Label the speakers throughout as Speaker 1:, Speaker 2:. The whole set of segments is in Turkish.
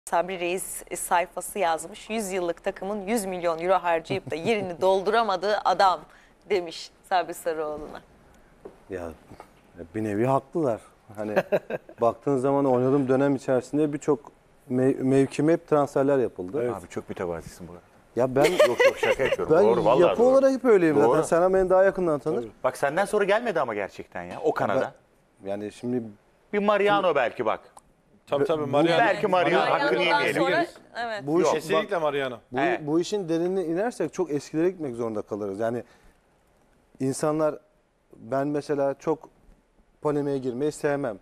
Speaker 1: Sabri Reis sayfası yazmış. 100 yıllık takımın 100 milyon euro harcayıp da yerini dolduramadığı adam demiş Sabri Sarıoğlu'na.
Speaker 2: Ya bir nevi haklılar. Hani baktığın zaman oynadığım dönem içerisinde birçok mevkime hep transferler yapıldı.
Speaker 3: Evet. Abi çok mütevazisin bu arada.
Speaker 2: Ya ben
Speaker 3: Yok şaka yapıyorum.
Speaker 2: ben
Speaker 3: Doğru vallahi
Speaker 2: yapı
Speaker 3: doğru.
Speaker 2: olarak hep öyleyim
Speaker 3: Doğru.
Speaker 2: zaten. Sen beni daha yakından tanır.
Speaker 3: Bak senden sonra gelmedi ama gerçekten ya o Kanada.
Speaker 2: Yani şimdi
Speaker 3: Bir Mariano belki bak.
Speaker 4: Tabii Mariano.
Speaker 3: Belki Mariano hakkını
Speaker 1: Mariano'dan
Speaker 3: yemeyelim.
Speaker 1: sonra evet.
Speaker 2: bu iş,
Speaker 4: Kesinlikle Mariano.
Speaker 2: bu, bu işin derinine inersek çok eskilere gitmek zorunda kalırız. Yani insanlar, ben mesela çok polemiğe girmeyi sevmem.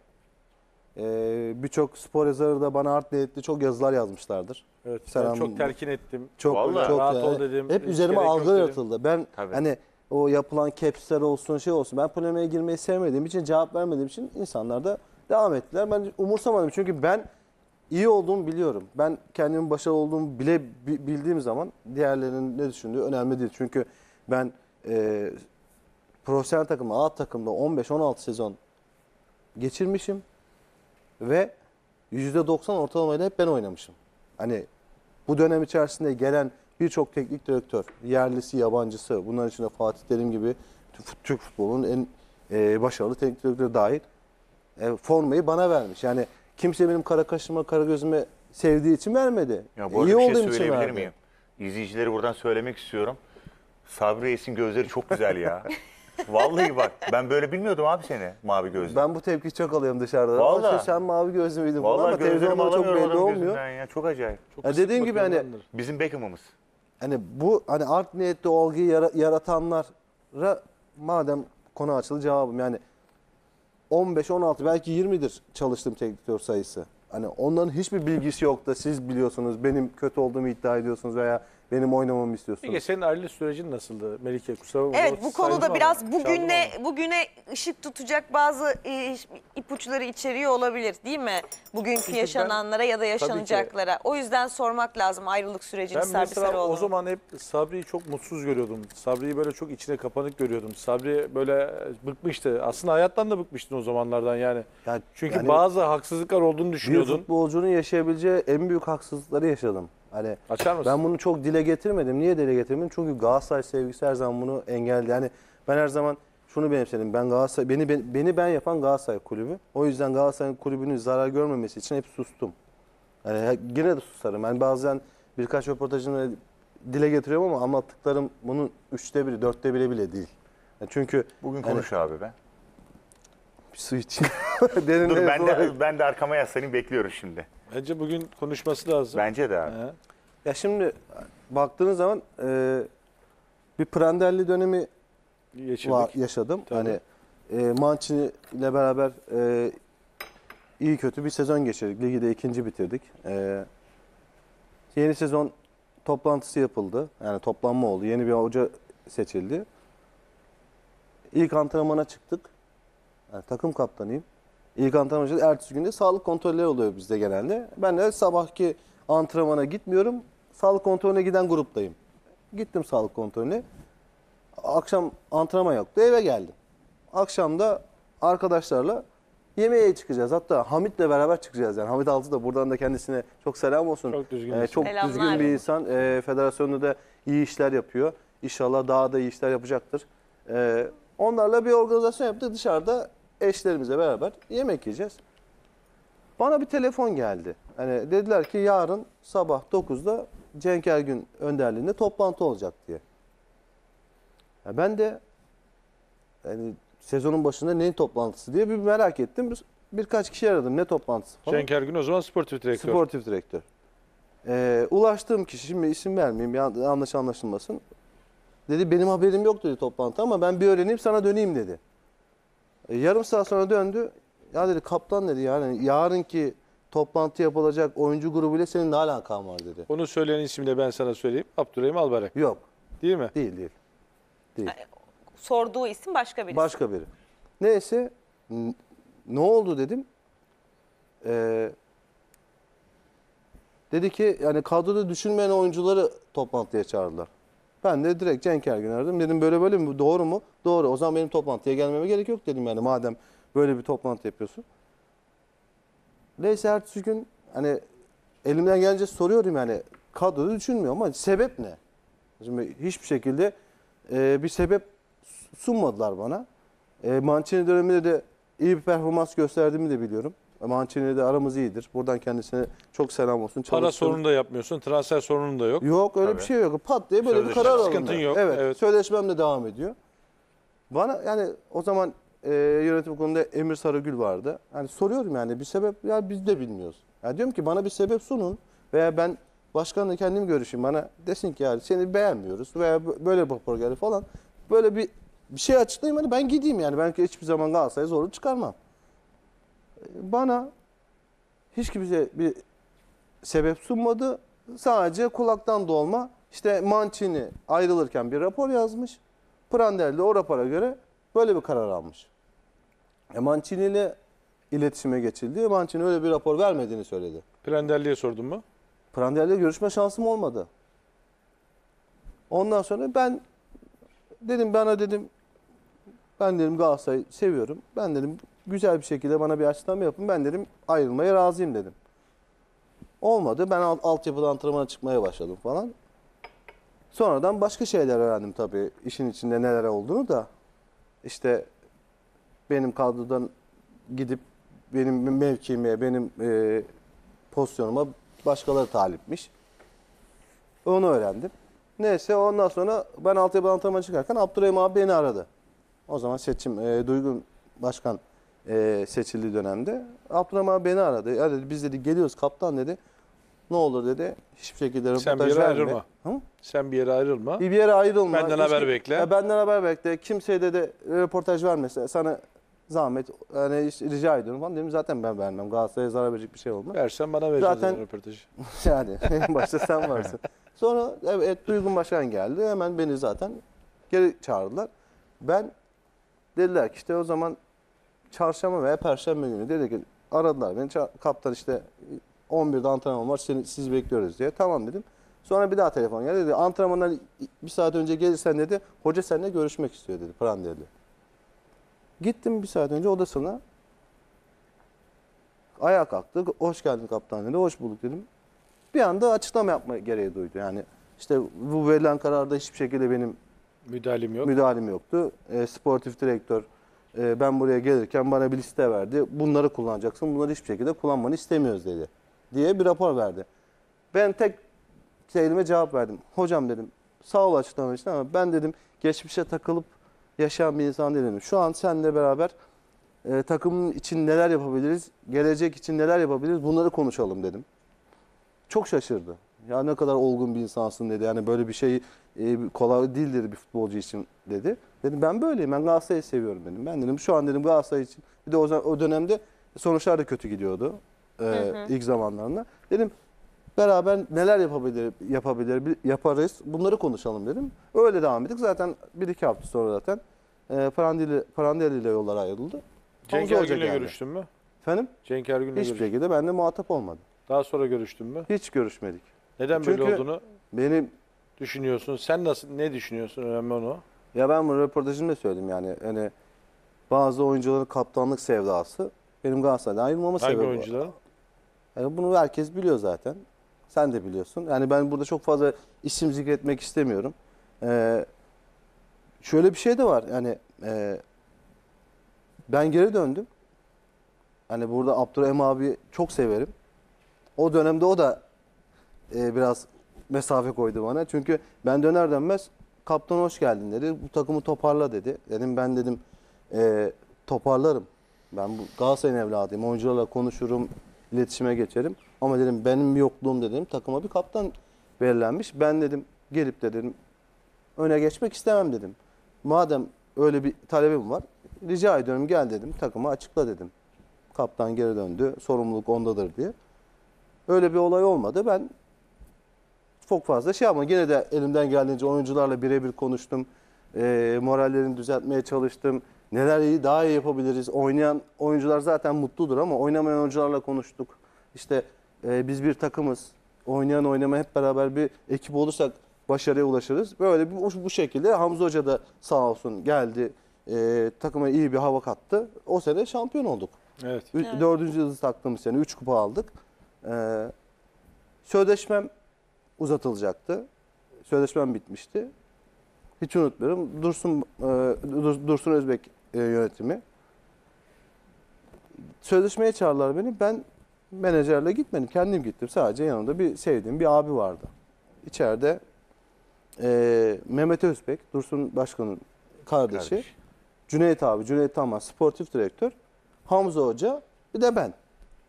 Speaker 2: Birçok spor yazarı da bana art niyetli çok yazılar yazmışlardır.
Speaker 4: Evet,
Speaker 2: Selam.
Speaker 4: ben çok telkin ettim.
Speaker 2: Çok,
Speaker 3: Vallahi.
Speaker 2: çok
Speaker 4: Rahat
Speaker 2: yani,
Speaker 4: ol dedim,
Speaker 2: hep
Speaker 4: hiç
Speaker 2: üzerime
Speaker 4: gerek yok
Speaker 2: algılar
Speaker 4: dedim.
Speaker 2: atıldı. Ben
Speaker 3: Tabii.
Speaker 2: hani o yapılan capsler olsun şey olsun, ben polemiğe girmeyi sevmediğim için, cevap vermediğim için insanlar da devam ettiler. Ben umursamadım çünkü ben iyi olduğumu biliyorum. Ben kendimin başarılı olduğumu bile bildiğim zaman diğerlerinin ne düşündüğü önemli değil. Çünkü ben profesyonel takımda, A takımda 15-16 sezon geçirmişim ve %90 ortalamayla hep ben oynamışım. Hani bu dönem içerisinde gelen birçok teknik direktör, yerlisi, yabancısı, bunların içinde Fatih Terim gibi Türk futbolunun en başarılı teknik direktörü dahil formayı bana vermiş. Yani kimse benim kara kaşıma, kara gözüme sevdiği için vermedi.
Speaker 3: Ya bu arada
Speaker 2: İyi
Speaker 3: bir şey
Speaker 2: olduğum için
Speaker 3: söyleyebilir
Speaker 2: verdi.
Speaker 3: miyim? İzleyicileri buradan söylemek istiyorum. Sabri Reis'in gözleri çok güzel ya. Vallahi bak ben böyle bilmiyordum abi seni mavi gözlü.
Speaker 2: Ben bu tepkiyi çok alıyorum dışarıda.
Speaker 3: Vallahi.
Speaker 2: İşte sen mavi gözlü müydün falan,
Speaker 3: Vallahi
Speaker 2: ama
Speaker 3: gözlerimi
Speaker 2: televizyonda çok
Speaker 3: alamıyorum
Speaker 2: belli
Speaker 3: adamın
Speaker 2: olmuyor.
Speaker 3: gözünden ya. Çok acayip. Çok...
Speaker 2: Ya dediğim gibi hani
Speaker 3: Bizim Beckham'ımız.
Speaker 2: Hani bu hani art niyetli olguyu yaratanlara madem konu açıldı cevabım, yani 15, 16 belki 20'dir çalıştığım teknik direktör sayısı. Hani onların hiçbir bilgisi yok da siz biliyorsunuz, benim kötü olduğumu iddia ediyorsunuz veya benim oynamamı istiyorsunuz.
Speaker 4: Peki senin ayrılık sürecin nasıldı Melike? Kusura bakma.
Speaker 1: Evet, bu konuda
Speaker 4: Saydım
Speaker 1: biraz
Speaker 4: ama,
Speaker 1: bugüne ışık tutacak bazı ipuçları içeriyor olabilir değil mi? Bugünkü
Speaker 4: ben-
Speaker 1: yaşananlara ya da yaşanacaklara. O yüzden sormak lazım ayrılık sürecini
Speaker 4: Ben
Speaker 1: Sabri
Speaker 4: mesela
Speaker 1: Sarıoğlu'nun.
Speaker 4: o zaman hep Sabri'yi çok mutsuz görüyordum. Sabri'yi böyle çok içine kapanık görüyordum. Sabri böyle bıkmıştı. Aslında hayattan da bıkmıştın o zamanlardan yani.
Speaker 2: Yani-
Speaker 4: Çünkü
Speaker 2: yani
Speaker 4: bazı haksızlıklar olduğunu
Speaker 2: bir
Speaker 4: düşünüyordun.
Speaker 2: futbolcunun yaşayabileceği en büyük haksızlıkları yaşadım. Hani
Speaker 4: Açar mısın?
Speaker 2: ben bunu çok dile getirmedim. Niye dile getirmedim? Çünkü Galatasaray sevgisi her zaman bunu engelledi. Yani ben her zaman şunu benimsedim. Ben Galatasaray, beni ben yapan Galatasaray kulübü. O yüzden Galatasaray kulübünün zarar görmemesi için hep sustum. Yani yine de susarım. Ben bazen birkaç röportajını dile getiriyorum ama anlattıklarım bunun 3'te 1'i, 4'te 1'i bile değil. Yani çünkü
Speaker 3: Bugün
Speaker 2: hani-
Speaker 3: konuş abi be.
Speaker 2: bir su iç.
Speaker 3: Dur
Speaker 2: Derin
Speaker 3: ben de arkama yaslanayım bekliyorum şimdi.
Speaker 4: Bence bugün konuşması lazım.
Speaker 3: Bence de abi.
Speaker 4: He.
Speaker 2: Ya şimdi baktığınız zaman bir Prandelli dönemi
Speaker 4: Geçirdik.
Speaker 2: yaşadım.
Speaker 4: Tabii.
Speaker 2: Hani Mancini ile beraber iyi kötü bir sezon geçirdik. Ligi de ikinci bitirdik. Yeni sezon toplantısı yapıldı. Yani toplanma oldu. Yeni bir hoca seçildi. İlk antrenmana çıktık. Yani takım kaptanıyım. İlk antrenman, ertesi günde sağlık kontrolleri oluyor bizde genelde. Ben de sabahki antrenmana gitmiyorum. Sağlık kontrolüne giden gruptayım. Gittim sağlık kontrolüne. Akşam antrenman yoktu, eve geldim. Akşam da arkadaşlarla yemeğe çıkacağız. Hatta Hamit'le beraber çıkacağız. Yani Hamit Altı da buradan da kendisine çok selam olsun.
Speaker 4: Çok düzgün bir insan.
Speaker 2: Çok
Speaker 1: Selamlar.
Speaker 2: düzgün bir insan. Federasyonda da iyi işler yapıyor. İnşallah daha da iyi işler yapacaktır. Onlarla bir organizasyon yaptık. Dışarıda eşlerimizle beraber yemek yiyeceğiz. Bana bir telefon geldi. Hani dediler ki yarın sabah 9'da Cenk Ergün önderliğinde toplantı olacak diye. Ya ben de yani sezonun başında neyin toplantısı diye bir merak ettim. Birkaç kişi aradım, ne toplantısı falan.
Speaker 4: Cenk Ergün o zaman sportif direktör.
Speaker 2: Sportif direktör. Ulaştığım kişi, şimdi isim vermeyeyim, yanlış anlaşılmasın. Dedi benim haberim yok dedi toplantı, ama ben bir öğreneyim sana döneyim dedi. Yarım saat sonra döndü. Ya dedi kaptan dedi, yani yarınki toplantı yapılacak oyuncu grubuyla senin ne alakan var dedi.
Speaker 4: Onu söyleyen ismi de ben sana söyleyeyim. Abdurrahim Albayrak.
Speaker 2: Yok,
Speaker 4: Değil mi?
Speaker 2: değil.
Speaker 1: Sorduğu isim başka birisi.
Speaker 2: Başka biri. Neyse, ne oldu dedim. Dedi ki yani kadroda düşünmeyen oyuncuları toplantıya çağırdılar. Ben de direkt Cenk Ergün'ü aradım. Dedim böyle böyle mi? Doğru mu? Doğru. O zaman benim toplantıya gelmeme gerek yok dedim, yani madem böyle bir toplantı yapıyorsun. Neyse ertesi gün hani elimden gelince soruyorum yani kadroda düşünmüyorum ama sebep ne? Şimdi hiçbir şekilde bir sebep sunmadılar bana. Mancini döneminde de iyi bir performans gösterdiğimi de biliyorum. Mancini de aramız iyidir. Buradan kendisine çok selam olsun.
Speaker 4: Para
Speaker 2: Çalıştığım-
Speaker 4: sorunu da yapmıyorsun. Transfer sorunun da yok.
Speaker 2: Yok öyle
Speaker 3: Tabii.
Speaker 2: bir şey yok. Pat diye böyle bir
Speaker 3: Sözleşme
Speaker 2: karar alındı.
Speaker 4: sıkıntın yok,
Speaker 2: Evet,
Speaker 4: evet.
Speaker 2: sözleşmem de devam ediyor. Bana yani o zaman yönetim kurulunda Emir Sarıgül vardı. Yani soruyorum yani bir sebep ya biz de bilmiyoruz. Ya diyorum ki bana bir sebep sunun veya ben başkanla kendim görüşeyim bana desin ki yani seni beğenmiyoruz veya böyle bir rapor geldi falan. Böyle bir şey açıklayayım hani ben gideyim yani ben hiçbir zaman Galatasaray'a zorluk çıkarmam. Bana hiç kimse bir sebep sunmadı. Sadece kulaktan dolma işte Mancini ayrılırken bir rapor yazmış. Prandelli de o rapora göre böyle bir karar almış. Mancini ile iletişime geçildi. Mancini öyle bir rapor vermediğini söyledi.
Speaker 4: Prandelli'ye sordun mu?
Speaker 2: Prandelli ile görüşme şansım olmadı. Ondan sonra ben dedim ben dedim Galatasaray'ı seviyorum. Ben dedim güzel bir şekilde bana bir açıklama yapın. Ben dedim ayrılmaya razıyım dedim. Olmadı. Ben altyapıda antrenmana çıkmaya başladım falan. Sonradan başka şeyler öğrendim tabii. İşin içinde neler olduğunu da. İşte benim kadrodan gidip benim mevkime, benim pozisyonuma başkaları talipmiş. Onu öğrendim. Neyse ondan sonra ben altyapıda antrenmana çıkarken Abdurrahim abi beni aradı. O zaman Duygun Başkan seçildiği dönemde. Abdurrahim abi beni aradı. Ya dedi, biz dedi geliyoruz kaptan dedi. Ne olur dedi. Hiçbir şekilde
Speaker 4: Sen bir
Speaker 2: röportaj
Speaker 4: yere
Speaker 2: verme.
Speaker 4: ayrılma.
Speaker 2: Hı?
Speaker 4: Sen bir yere ayrılma.
Speaker 2: Bir yere ayrılma.
Speaker 4: Benden haber bekle.
Speaker 2: Ya benden haber bekle. Kimseye de röportaj vermese sana zahmet yani rica ediyorum falan dedim. Zaten ben vermem. Galatasaray'a zarar verecek bir şey olmaz.
Speaker 4: Versen bana vereceksin
Speaker 2: Zaten-
Speaker 4: röportajı.
Speaker 2: Yani en başta sen varsın. Sonra evet Duygun Başkan geldi. Hemen beni zaten geri çağırdılar. Ben dediler ki işte o zaman çarşamba veya perşembe günü dedi ki aradılar beni. Kaptan işte 11'de antrenman var siz bekliyoruz diye. Tamam dedim. Sonra bir daha telefon geldi. Dedi, antrenmandan bir saat önce gelirsen dedi hoca seninle görüşmek istiyor dedi Prandelli. Gittim bir saat önce odasına. Ayağa kalktı. Hoş geldin kaptan dedi. Hoş bulduk dedim. Bir anda açıklama yapma gereği duydu. Yani işte bu verilen kararda hiçbir şekilde benim
Speaker 4: Müdahalim yok.
Speaker 2: müdahalem yoktu. Sportif direktör ben buraya gelirken bana bir liste verdi. Bunları kullanacaksın. Bunları hiçbir şekilde kullanmanı istemiyoruz dedi. Diye bir rapor verdi. Ben tek kelime cevap verdim. Hocam dedim sağ ol açıklaman için ama ben dedim geçmişe takılıp yaşayan bir insan değilim. Şu an seninle beraber takımın için neler yapabiliriz, gelecek için neler yapabiliriz bunları konuşalım dedim. Çok şaşırdı. Ya ne kadar olgun bir insansın dedi. Yani böyle bir şey kolay değildir bir futbolcu için dedi. Dedim ben böyleyim. Ben Galatasaray'ı seviyorum dedim. Ben dedim şu an dedim Galatasaray için. Bir de o dönemde sonuçlar da kötü gidiyordu. İlk zamanlarında. Dedim beraber neler yaparız bunları konuşalım dedim. Öyle devam ettik. Zaten 1-2 hafta sonra zaten Prandelli ile yollar ayrıldı.
Speaker 4: Cenk
Speaker 2: Hamza Hoca
Speaker 4: Ergün'le
Speaker 2: geldi.
Speaker 4: görüştün mü?
Speaker 2: Efendim?
Speaker 4: Cenk Ergün'le
Speaker 2: Hiçbir
Speaker 4: görüştün.
Speaker 2: şekilde benimle muhatap olmadı.
Speaker 4: Daha sonra görüştün mü?
Speaker 2: Hiç görüşmedik.
Speaker 4: Neden böyle
Speaker 2: Çünkü-
Speaker 4: olduğunu
Speaker 2: Benim
Speaker 4: düşünüyorsun? Sen ne düşünüyorsun? Önemli onu.
Speaker 2: Ya ben bu röportajımda söyledim yani hani bazı oyuncuların kaptanlık sevdası benim Galatasaray'dan ayrılmama
Speaker 4: Hangi
Speaker 2: sebebi.
Speaker 4: oyuncuların?
Speaker 2: Yani bunu herkes biliyor zaten. Sen de biliyorsun. Yani ben burada çok fazla isim zikretmek istemiyorum. Şöyle bir şey de var. Yani ben geri döndüm. Hani burada Abdurrahim abi çok severim. O dönemde o da biraz mesafe koydu bana. Çünkü ben döner dönmez kaptan hoş geldin dedi. Bu takımı toparla dedi. Dedim ben dedim toparlarım. Ben bu Galatasaray'ın evladıyım. Oyuncularla konuşurum, iletişime geçerim. Ama dedim benim yokluğum dedim takıma bir kaptan belirlenmiş. Ben dedim gelip de dedim öne geçmek istemem dedim. Madem öyle bir talebim var rica ediyorum gel dedim takıma açıkla dedim. Kaptan geri döndü. Sorumluluk ondadır diye. Öyle bir olay olmadı. Ben çok fazla şey ama gene de elimden geldiğince oyuncularla birebir konuştum. Morallerini düzeltmeye çalıştım. Neler iyi daha iyi yapabiliriz. Oynayan oyuncular zaten mutludur ama oynamayan oyuncularla konuştuk. İşte biz bir takımız. Oynayan oynama hep beraber bir ekip olursak başarıya ulaşırız. Böyle bu şekilde Hamza Hoca da sağ olsun geldi. Takıma iyi bir hava kattı. O sene şampiyon olduk.
Speaker 4: Evet.
Speaker 2: 4. yıldız taktığımız sene 3 kupa aldık. Sözleşmem uzatılacaktı. Sözleşmem bitmişti. Hiç unutmuyorum. Dursun Özbek yönetimi. Sözleşmeye çağırdılar beni. Ben menajerle gitmedim. Kendim gittim. Sadece yanımda bir sevdiğim bir abi vardı. İçeride Mehmet Özbek, Dursun Başkan'ın kardeşi.
Speaker 3: Kardeş.
Speaker 2: Cüneyt abi, Cüneyt Taman, sportif direktör. Hamza Hoca, bir de ben.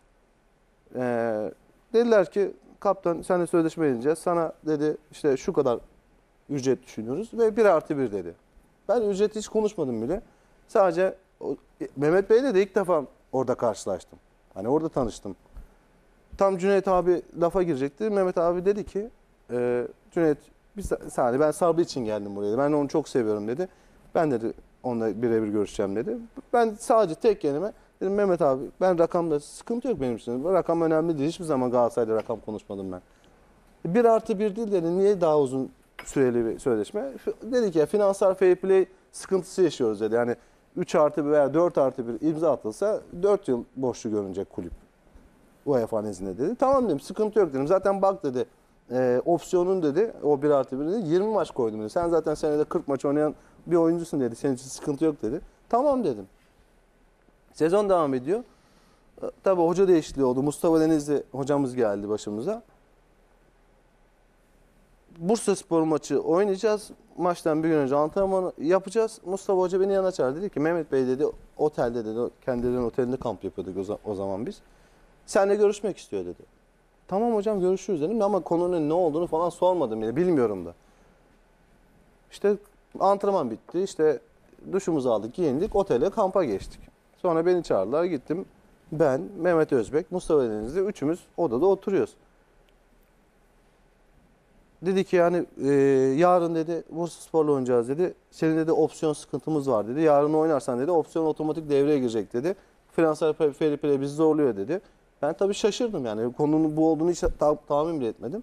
Speaker 2: Dediler ki kaptan seninle sözleşme edeceğiz. Sana dedi işte şu kadar ücret düşünüyoruz ve 1+1 dedi. Ben ücret hiç konuşmadım bile. Sadece Mehmet Bey'le de ilk defa orada karşılaştım. Hani orada tanıştım. Tam Cüneyt abi lafa girecekti. Mehmet abi dedi ki Cüneyt bir saniye ben Sabri için geldim buraya. Ben onu çok seviyorum dedi. Ben dedi onunla birebir görüşeceğim dedi. Ben sadece tek kelime dedim Mehmet abi ben rakamda sıkıntı yok benim için. Bu rakam önemli değil. Hiçbir zaman Galatasaray'da rakam konuşmadım ben. 1+1 değil dedi. Niye daha uzun süreli bir sözleşme? Dedi ki ya finansal fair play sıkıntısı yaşıyoruz dedi. Yani 3+1 veya 4+1 imza atılsa 4 yıl borçlu görünecek kulüp. UEFA nezdinde dedi. Tamam dedim sıkıntı yok dedim. Zaten bak dedi opsiyonun dedi o 1+1 dedi 20 maç koydum dedi. Sen zaten senede 40 maç oynayan bir oyuncusun dedi. Senin için sıkıntı yok dedi. Tamam dedim. Sezon devam ediyor. Tabii hoca değişikliği oldu. Mustafa Denizli hocamız geldi başımıza. Bursaspor maçı oynayacağız. Maçtan bir gün önce antrenmanı yapacağız. Mustafa Hoca beni yanına çağırdı. Dedi ki Mehmet Bey dedi otelde dedi. Kendilerinin otelinde kamp yapıyorduk o zaman biz. Seninle görüşmek istiyor dedi. Tamam hocam görüşürüz dedim ama konunun ne olduğunu falan sormadım bile. Bilmiyorum da. İşte antrenman bitti. İşte duşumuzu aldık, giyindik. Otele kampa geçtik. Sonra beni çağırdılar. Gittim. Ben, Mehmet Özbek, Mustafa Denizli üçümüz odada oturuyoruz. Dedi ki yani yarın dedi Bursaspor'la oynayacağız dedi. Senin dedi opsiyon sıkıntımız var dedi. Yarın oynarsan dedi opsiyon otomatik devreye girecek dedi. Finansal fair play bizi zorluyor dedi. Ben tabii şaşırdım yani konunun bu olduğunu hiç tahmin bile etmedim.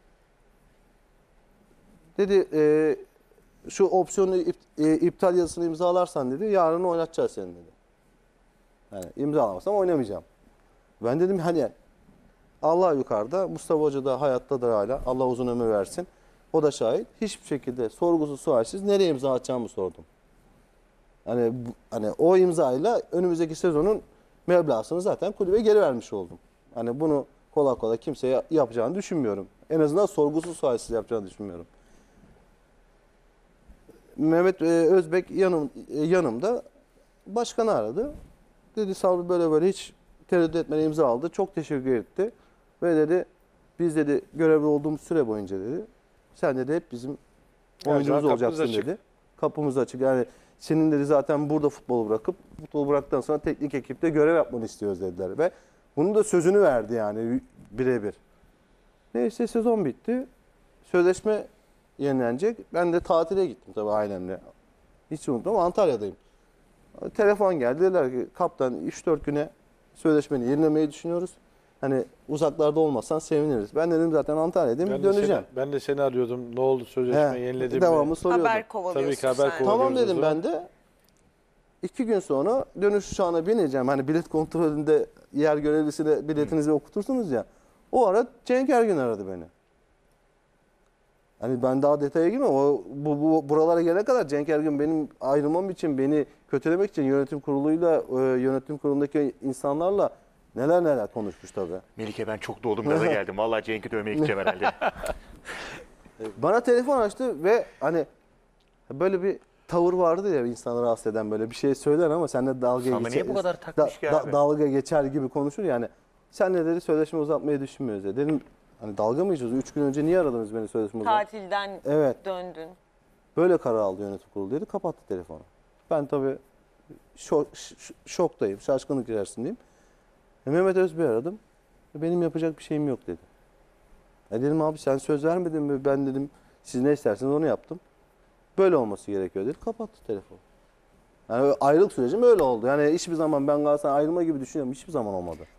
Speaker 2: Dedi şu opsiyonu iptal yazısını imzalarsan dedi yarın oynatacağız seni dedi. Yani imzalamazsam oynamayacağım. Ben dedim hani Allah yukarıda, Mustafa Hoca da hayattadır hala. Allah uzun ömür versin. O da şahit. Hiçbir şekilde sorgusuz sualsiz nereye imza atacağımı sordum. Hani o imzayla önümüzdeki sezonun meblağını zaten kulübe geri vermiş oldum. Hani bunu kolay kolay kimseye yapacağını düşünmüyorum. En azından sorgusuz sualsiz yapacağını düşünmüyorum. Mehmet Özbek yanımda başkanı aradı. Dedi Sabri böyle böyle hiç tereddüt etmeden imza aldı. Çok teşekkür etti. Ve dedi biz dedi görevli olduğumuz süre boyunca dedi sen dedi hep bizim oyuncumuz olacaksın dedi. Kapımız açık. Yani senin dedi zaten burada futbolu bıraktıktan sonra teknik ekipte görev yapmanı istiyoruz dediler. Ve bunun da sözünü verdi yani birebir. Neyse sezon bitti. Sözleşme yenilenecek. Ben de tatile gittim tabii ailemle. Hiç unutmam Antalya'dayım. Telefon geldi. Dediler ki kaptan 3-4 güne sözleşmeni yenilemeyi düşünüyoruz. Hani uzaklarda olmasan seviniriz. Ben dedim zaten Antalya'dayım döneceğim.
Speaker 4: Ben de seni arıyordum. Ne oldu sözleşme yeniledin mi?
Speaker 2: Devamlı soruyordum.
Speaker 1: Haber kovalıyorsun
Speaker 4: Tabii ki haber
Speaker 1: sen.
Speaker 4: kovalıyorsun.
Speaker 2: Tamam dedim ben de. 2 gün sonra dönüş uçağına bineceğim. Hani bilet kontrolünde yer görevlisine biletinizi okutursunuz ya. O ara Cenk Ergün aradı beni. Hani ben daha detaya girmem. Buralara gelene kadar Cenk Ergün benim ayrılmam için, beni kötülemek için yönetim kuruluyla, yönetim kurulundaki insanlarla neler konuşmuş tabii.
Speaker 3: Melike ben çok doldum gaza geldim. Vallahi Cenk'i dövmeye gideceğim herhalde.
Speaker 2: Bana telefon açtı ve hani böyle bir tavır vardı ya insanları rahatsız eden böyle bir şey söyler ama sen de
Speaker 3: Sana niye bu kadar takmış ki abi?
Speaker 2: dalga geçer gibi konuşur yani. Sen de dedi sözleşme uzatmayı düşünmüyoruz dedi. Dedim hani dalga mı geçiyoruz? 3 gün önce niye aradınız beni sözleşme uzatmayı?
Speaker 1: Tatilden
Speaker 2: Evet.
Speaker 1: döndün.
Speaker 2: Böyle karar aldı yönetim kurulu dedi. Kapattı telefonu. Ben tabii şoktayım. Şaşkınlık içerisindeyim. Mehmet Özbey'i aradım. Benim yapacak bir şeyim yok dedi. Dedim abi sen söz vermedin mi? Ben dedim siz ne isterseniz onu yaptım. Böyle olması gerekiyor dedi. Kapattı telefonu. Yani ayrılık sürecim öyle oldu. Yani hiçbir zaman ben Galatasaray ayrılma gibi düşünüyorum. Hiçbir zaman olmadı.